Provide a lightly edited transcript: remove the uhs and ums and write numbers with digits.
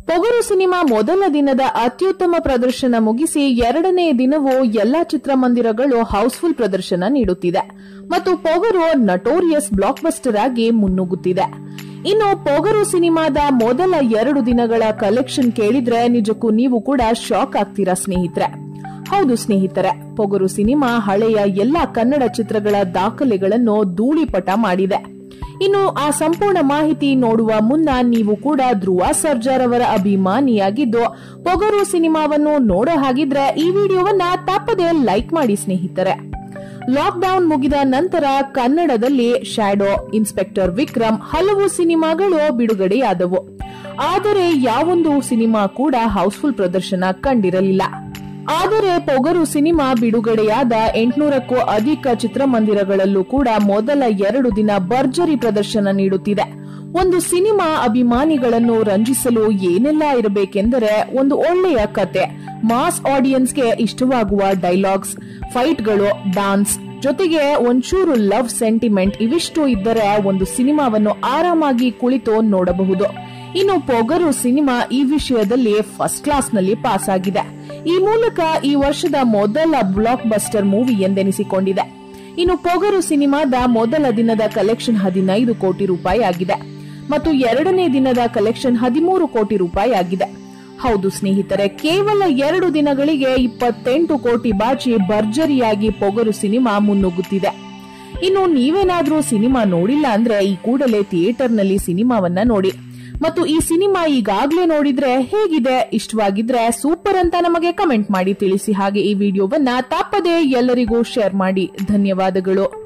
Pogaru cinema ಮೊದಲ ದಿನದ ಅತ್ಯುತ್ತಮ ಪ್ರದರ್ಶನ ಮುಗಿಸಿ ಎರಡನೇ ದಿನವೂ ಎಲ್ಲಾ ಚಿತ್ರಮಂದಿರಗಳು ಹೌಸ್ಫುಲ್ ಪ್ರದರ್ಶನ ನೀಡುತ್ತಿದೆ ಮತ್ತು ಪೊಗರು ನಟೋರಿಯಸ್ ಬ್ಲಾಕ್ ಬಸ್ಟರ್ ಆಗಿ ಮುನ್ನುಗ್ಗುತ್ತಿದೆ. ಇನ್ನು ಪೊಗರು ಸಿನಿಮಾದ ಮೊದಲ 2 ದಿನಗಳ ಕಲೆಕ್ಷನ್ ಕೇಳಿದ್ರೆ ನಿಜಕ್ಕೂ ನೀವು ಕೂಡ ಶಾಕ್ ಆಗ್ತೀರಾ ಸ್ನೇಹಿತರೆ. ಹೌದು ಸ್ನೇಹಿತರೆ, ಪೊಗರು ಸಿನಿಮಾ ಹಳೆಯ ಎಲ್ಲಾ ಕನ್ನಡ ಚಿತ್ರಗಳ ದಾಖಲೆಗಳನ್ನು ಧೂಳಿಪಟ ಮಾಡಿದೆ. ಇನ್ನು ಆ ಸಂಪೂರ್ಣ ಮಾಹಿತಿ ನೋಡುವ ಮುನ್ನ ನೀವು ಕೂಡ ಧ್ರುವ ಸರ್ಜಾರ್ ಅವರ ಅಭಿಮಾನಿಯಾಗಿದ್ದು ಪೊಗರು ಸಿನಿಮಾವನ್ನು ನೋಡೋ ಹಾಗಿದ್ರೆ ಈ ವಿಡಿಯೋವನ್ನ ತಪ್ಪದೆ ಲೈಕ್ ಮಾಡಿ ಸ್ನೇಹಿತರೆ. ಲಾಕ್ಡೌನ್ ಮುಗಿದ ನಂತರ ಕನ್ನಡದಲ್ಲಿ ಶ್ಯಾಡೋ, ಇನ್ಸ್ಪೆಕ್ಟರ್ ವಿಕ್ರಮ್ ಹಲವು ಸಿನಿಮಾಗಳು ಬಿಡುಗಡೆಯಾದವು. ಆದರೆ ಯಾವೊಂದು ಸಿನಿಮಾ ಕೂಡ ಹೌಸ್ಫುಲ್ ಪ್ರದರ್ಶನ ಕಂಡಿರಲಿಲ್ಲ. ಆದರೆ ಪೊಗರು ಸಿನಿಮಾ ಬಿಡುಗಡೆಯಾದ 800ಕ್ಕೂ ಅಧಿಕ ಚಿತ್ರಮಂದಿರಗಳಲ್ಲೂ ಕೂಡ ಮೊದಲ 2 ದಿನ ಭರ್ಜರಿ ಪ್ರದರ್ಶನ ನೀಡುತ್ತಿದೆ. ಒಂದು ಸಿನಿಮಾ ಅಭಿಮಾನಿಗಳನ್ನು ರಂಜಿಸಲು ಏನೆಲ್ಲ ಇರಬೇಕೆಂದರೆ ಒಂದು ಒಳ್ಳೆಯ ಕತೆ, ಮಾಸ್ ಆಡಿಯನ್ಸ್ಗೆ ಇಷ್ಟವಾಗುವ ಡೈಲಾಗ್ಸ್, ಫೈಟ್ಗಳು, ಡಾನ್ಸ್, ಜೊತೆಗೆ ಒಂಚೂರು ಲವ್ ಸೆಂಟಿಮೆಂಟ್ ಇವಿಷ್ಟು ಇದ್ದರೆ ಒಂದು ಸಿನಿಮಾವನ್ನು ಆರಾಮಾಗಿ ಕುಳಿತು ನೋಡಬಹುದು. ಇನ್ನು ಪೊಗರು ಸಿನಿಮಾ ಈ ವಿಷಯದಲ್ಲಿ ಫಸ್ಟ್ ಕ್ಲಾಸ್ ನಲ್ಲಿ ಪಾಸ್ ಆಗಿದೆ. ಈ ಮೂಲಕ ಈ ವರ್ಷದ ಮೊದಲ ಬ್ಲಾಕ್ ಬಸ್ಟರ್ ಮೂವಿ ಎಂದೆನಿಸಿಕೊಂಡಿದೆ. ಇನ್ನು ಪೊಗರು ಸಿನಿಮಾದ ಮೊದಲ ದಿನದ ಕಲೆಕ್ಷನ್ 15 ಕೋಟಿ ರೂಪಾಯಿ ಆಗಿದೆ ಮತ್ತು ಎರಡನೇ ದಿನದ ಕಲೆಕ್ಷನ್ 13 ಕೋಟಿ ರೂಪಾಯಿ ಆಗಿದೆ. ಹೌದು ಸ್ನೇಹಿತರೆ, ಕೇವಲ 2 ದಿನಗಳಿಗೆ 28 ಕೋಟಿ ಬಾಚಿ ಭರ್ಜರಿಯಾಗಿ ಪೊಗರು ಸಿನಿಮಾ ಮುನ್ನುಗ್ಗುತ್ತಿದೆ. ಇನ್ನು ನೀವೇನಾದ್ರೂ ಸಿನಿಮಾ ನೋಡಿಲ್ಲ ಅಂದ್ರೆ ಈ ಕೂಡಲೇ ಥಿಯೇಟರ್ನಲ್ಲಿ ಸಿನಿಮಾವನ್ನ ನೋಡಿ ಮತ್ತು ಈ ಸಿನಿಮಾ ಈಗಾಗ್ಲೇ ನೋಡಿದ್ರೆ ಹೇಗಿದೆ, ಇಷ್ಟವಾಗಿದ್ರೆ ಸೂಪರ್ ಅಂತ ನಮಗೆ ಕಮೆಂಟ್ ಮಾಡಿ ತಿಳಿಸಿ. ಹಾಗೆ ಈ ವಿಡಿಯೋವನ್ನ ತಪ್ಪದೇ ಎಲ್ಲರಿಗೂ ಶೇರ್ ಮಾಡಿ. ಧನ್ಯವಾದಗಳು.